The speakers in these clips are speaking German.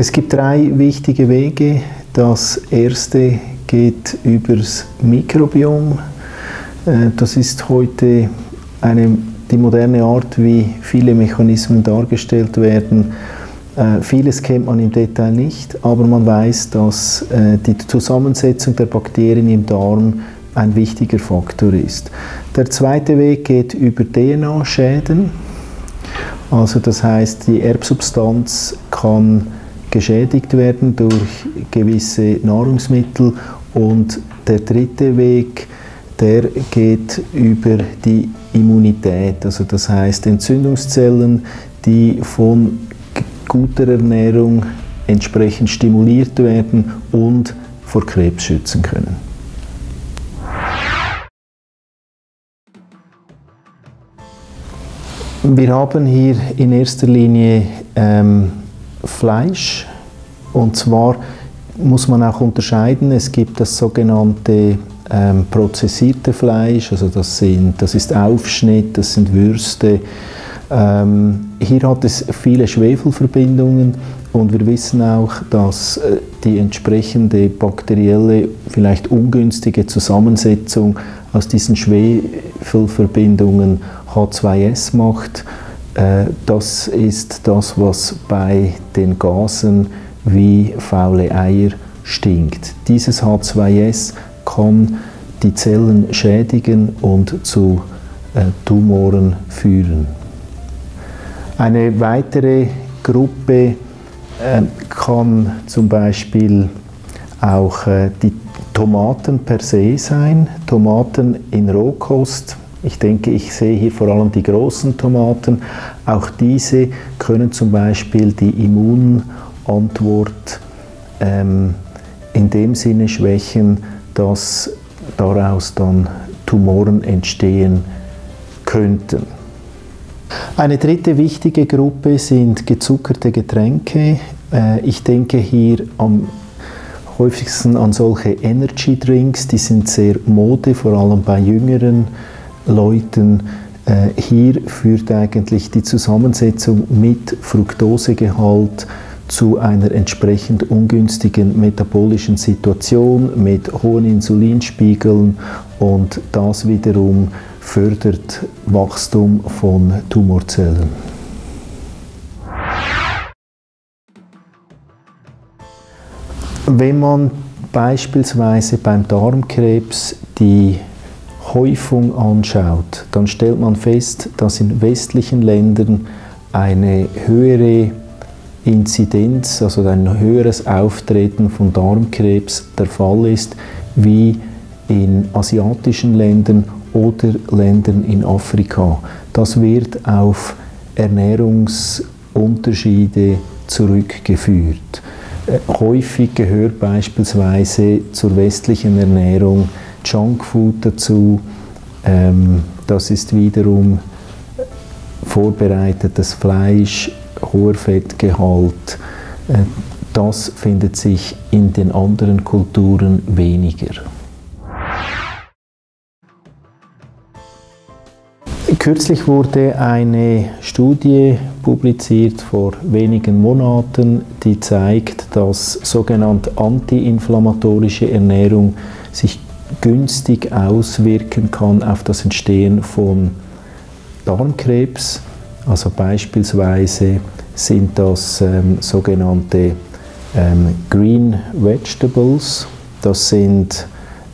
Es gibt drei wichtige Wege. Das erste geht übers Mikrobiom. Das ist heute die moderne Art, wie viele Mechanismen dargestellt werden. Vieles kennt man im Detail nicht, aber man weiß, dass die Zusammensetzung der Bakterien im Darm ein wichtiger Faktor ist. Der zweite Weg geht über DNA-Schäden. Also das heißt, die Erbsubstanz kann geschädigt werden durch gewisse Nahrungsmittel. Und der dritte Weg, der geht über die Immunität. Also das heißt Entzündungszellen, die von guter Ernährung entsprechend stimuliert werden und vor Krebs schützen können. Wir haben hier in erster Linie Fleisch, und zwar muss man auch unterscheiden, es gibt das sogenannte prozessierte Fleisch, also das ist Aufschnitt, das sind Würste. Hier hat es viele Schwefelverbindungen und wir wissen auch, dass die entsprechende bakterielle, vielleicht ungünstige Zusammensetzung aus diesen Schwefelverbindungen H2S macht. Das ist das, was bei den Gasen wie faule Eier stinkt. Dieses H2S kann die Zellen schädigen und zu Tumoren führen. Eine weitere Gruppe kann zum Beispiel auch die Tomaten per se sein, Tomaten in Rohkost. Ich denke, ich sehe hier vor allem die großen Tomaten. Auch diese können zum Beispiel die Immunantwort in dem Sinne schwächen, dass daraus dann Tumoren entstehen könnten. Eine dritte wichtige Gruppe sind gezuckerte Getränke. Ich denke hier am häufigsten an solche Energy Drinks, die sind sehr Mode, vor allem bei jüngeren Leuten. Hier führt eigentlich die Zusammensetzung mit Fructosegehalt zu einer entsprechend ungünstigen metabolischen Situation mit hohen Insulinspiegeln, und das wiederum fördert Wachstum von Tumorzellen. Wenn man beispielsweise beim Darmkrebs die Häufung anschaut, dann stellt man fest, dass in westlichen Ländern eine höhere Inzidenz, also ein höheres Auftreten von Darmkrebs der Fall ist, wie in asiatischen Ländern oder Ländern in Afrika. Das wird auf Ernährungsunterschiede zurückgeführt. Häufig gehört beispielsweise zur westlichen Ernährung Junkfood dazu. Das ist wiederum vorbereitetes Fleisch, hoher Fettgehalt. Das findet sich in den anderen Kulturen weniger. Kürzlich wurde eine Studie publiziert vor wenigen Monaten, die zeigt, dass sogenannte antiinflammatorische Ernährung sich günstig auswirken kann auf das Entstehen von Darmkrebs. Also beispielsweise sind das sogenannte Green Vegetables, das sind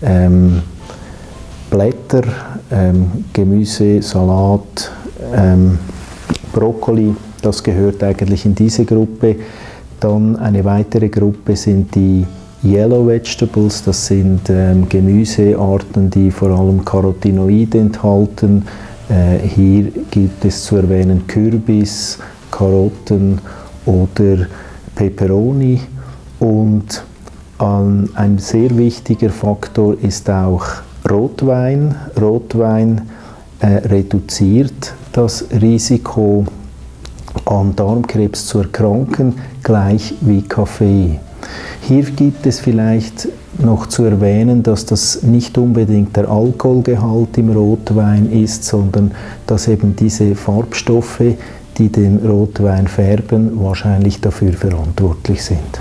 Blätter, Gemüse, Salat, Brokkoli, das gehört eigentlich in diese Gruppe. Dann eine weitere Gruppe sind die Yellow Vegetables, das sind Gemüsearten, die vor allem Carotinoide enthalten. Hier gibt es zu erwähnen Kürbis, Karotten oder Peperoni. Und ein sehr wichtiger Faktor ist auch Rotwein. Rotwein reduziert das Risiko, an Darmkrebs zu erkranken, gleich wie Kaffee. Hier gibt es vielleicht noch zu erwähnen, dass das nicht unbedingt der Alkoholgehalt im Rotwein ist, sondern dass eben diese Farbstoffe, die den Rotwein färben, wahrscheinlich dafür verantwortlich sind.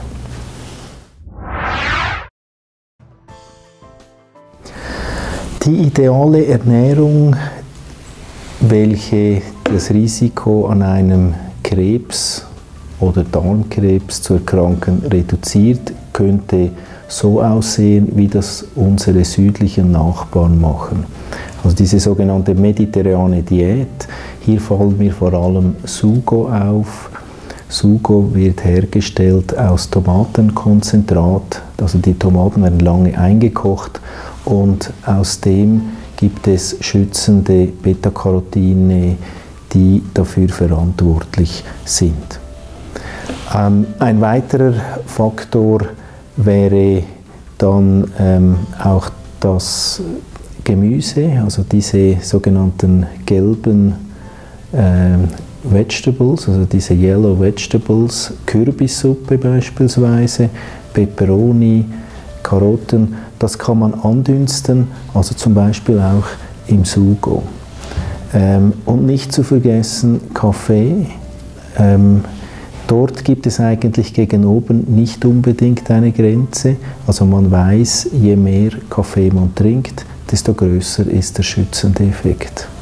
Die ideale Ernährung, welche das Risiko an einem Krebs oder Darmkrebs zu erkranken reduziert, könnte so aussehen, wie das unsere südlichen Nachbarn machen. Also diese sogenannte mediterrane Diät, hier fallen mir vor allem Sugo auf. Sugo wird hergestellt aus Tomatenkonzentrat, also die Tomaten werden lange eingekocht und aus dem gibt es schützende Beta-Carotine, die dafür verantwortlich sind. Ein weiterer Faktor wäre dann auch das Gemüse, also diese sogenannten gelben Vegetables, also diese Yellow Vegetables, Kürbissuppe beispielsweise, Peperoni, Karotten, das kann man andünsten, also zum Beispiel auch im Sugo. Und nicht zu vergessen Kaffee. Dort gibt es eigentlich gegen oben nicht unbedingt eine Grenze. Also man weiß, je mehr Kaffee man trinkt, desto größer ist der schützende Effekt.